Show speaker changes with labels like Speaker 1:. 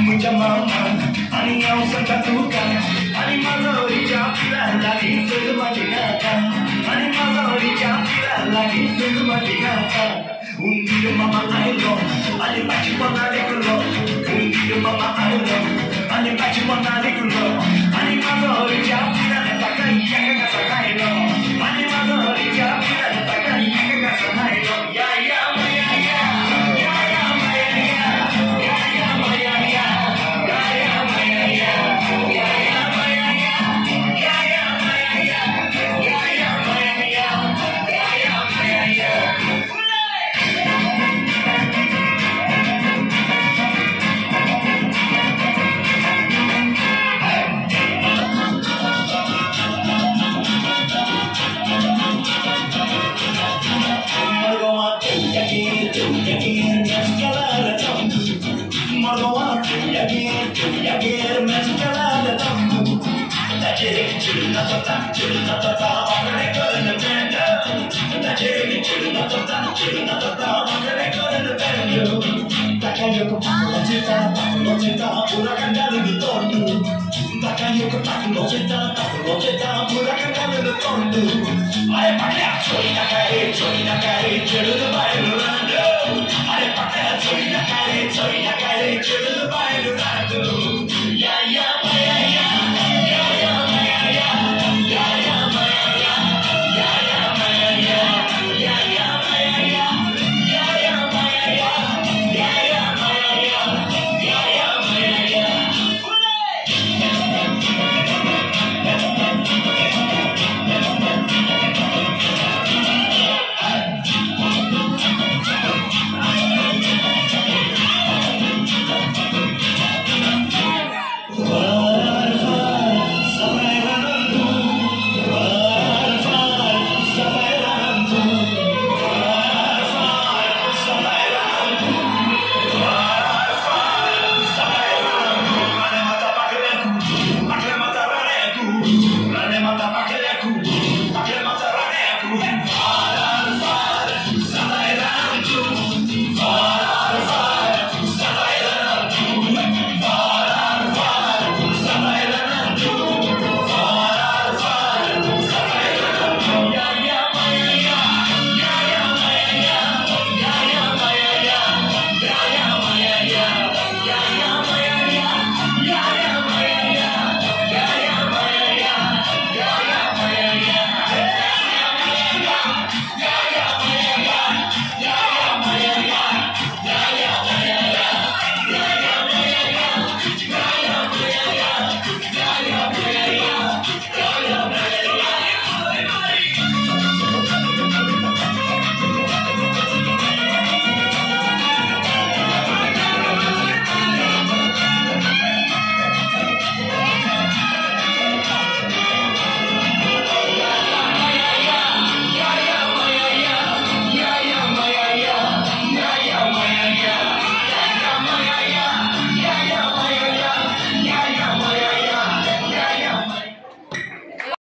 Speaker 1: मुझ्या मामा आणि औसंगा तुका आणि माझ्या पिराला दिसत माझी गाता आणि माझ्या पिराला दिसत माझी गाता उंदीर मामा आयलो आणि माझी पना देखलो उंदीर मामा आयलो आणि माझी पना देखलो आणि माझ्या पिराला टाका या कसा खायलो आणि माझ्या पिराला टाका या कसा खायलो या या या या Soy la calle,